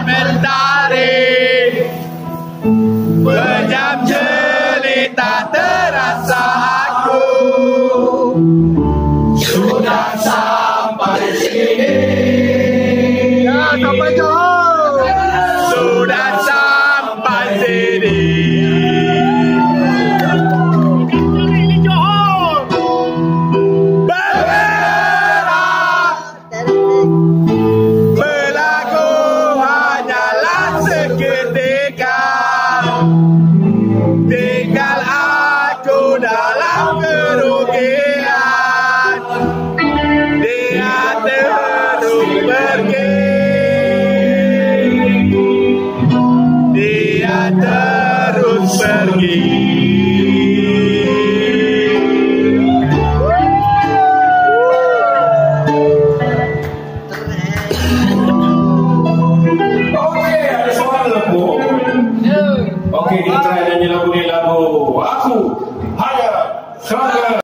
mentari, pejam jelita terasa aku sudah sampai sini. Ya, sampai jauh. Sudah sampai sini. Tinggal aku dalam kerugian, dia terus pergi, dia terus pergi. Oke, ada soal lagu. Oke, kita try nyanyi lagu ni, lagu Aku Hanya Selalu.